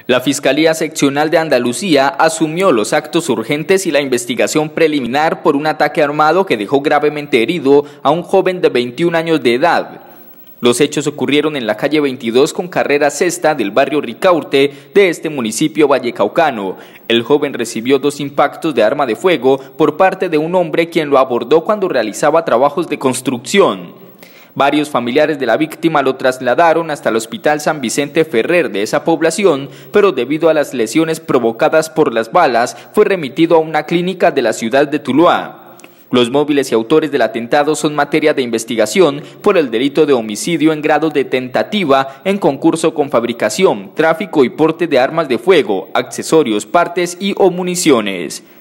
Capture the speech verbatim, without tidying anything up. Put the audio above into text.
La Fiscalía Seccional de Andalucía asumió los actos urgentes y la investigación preliminar por un ataque armado que dejó gravemente herido a un joven de veintiún años de edad. Los hechos ocurrieron en la calle veintidós con carrera sexta del barrio Ricaurte de este municipio vallecaucano. El joven recibió dos impactos de arma de fuego por parte de un hombre quien lo abordó cuando realizaba trabajos de construcción. Varios familiares de la víctima lo trasladaron hasta el Hospital San Vicente Ferrer de esa población, pero debido a las lesiones provocadas por las balas, fue remitido a una clínica de la ciudad de Tuluá. Los móviles y autores del atentado son materia de investigación por el delito de homicidio en grado de tentativa en concurso con fabricación, tráfico y porte de armas de fuego, accesorios, partes y o municiones.